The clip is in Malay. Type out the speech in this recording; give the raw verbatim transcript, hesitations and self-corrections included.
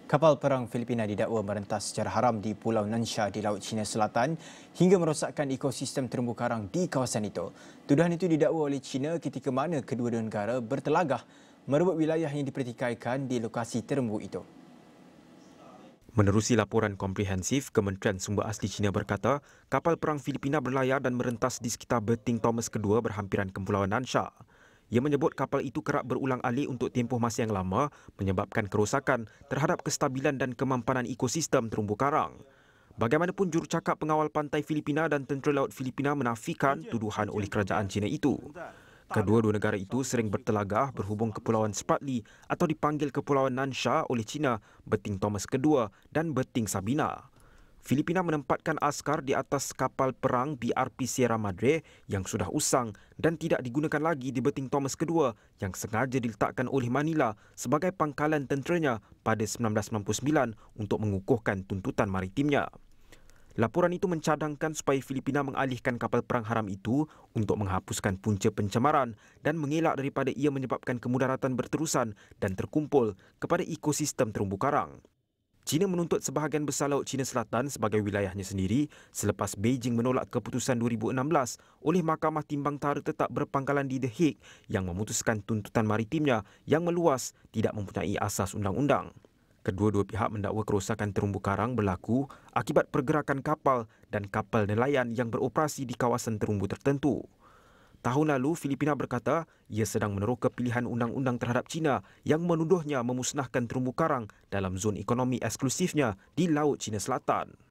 Kapal perang Filipina didakwa merentas secara haram di Pulau Nansha di Laut Cina Selatan hingga merosakkan ekosistem terumbu karang di kawasan itu. Tuduhan itu didakwa oleh China ketika mana kedua-dua negara bertelagah merebut wilayah yang dipertikaikan di lokasi terumbu itu. Menerusi laporan komprehensif, Kementerian Sumber Asli China berkata, kapal perang Filipina berlayar dan merentas di sekitar Berting Thomas kedua berhampiran Kepulauan Nansha. Ia menyebut kapal itu kerap berulang-alik untuk tempoh masa yang lama menyebabkan kerosakan terhadap kestabilan dan kemampanan ekosistem terumbu karang. Bagaimanapun, jurucakap pengawal pantai Filipina dan Tentera Laut Filipina menafikan tuduhan oleh kerajaan China itu. Kedua-dua negara itu sering bertelagah berhubung Kepulauan Spratly atau dipanggil Kepulauan Nansha oleh China, Berting Thomas kedua dan Berting Sabina. Filipina menempatkan askar di atas kapal perang B R P Sierra Madre yang sudah usang dan tidak digunakan lagi di Berting Thomas kedua yang sengaja diletakkan oleh Manila sebagai pangkalan tenteranya pada seribu sembilan ratus sembilan puluh sembilan untuk mengukuhkan tuntutan maritimnya. Laporan itu mencadangkan supaya Filipina mengalihkan kapal perang haram itu untuk menghapuskan punca pencemaran dan mengelak daripada ia menyebabkan kemudaratan berterusan dan terkumpul kepada ekosistem terumbu karang. China menuntut sebahagian besar Laut Cina Selatan sebagai wilayahnya sendiri selepas Beijing menolak keputusan dua ribu enam belas oleh Mahkamah Timbang Tara Tetap berpangkalan di The Hague yang memutuskan tuntutan maritimnya yang meluas tidak mempunyai asas undang-undang. Kedua-dua pihak mendakwa kerosakan terumbu karang berlaku akibat pergerakan kapal dan kapal nelayan yang beroperasi di kawasan terumbu tertentu. Tahun lalu, Filipina berkata ia sedang meneroka pilihan undang-undang terhadap China yang menuduhnya memusnahkan terumbu karang dalam zon ekonomi eksklusifnya di Laut Cina Selatan.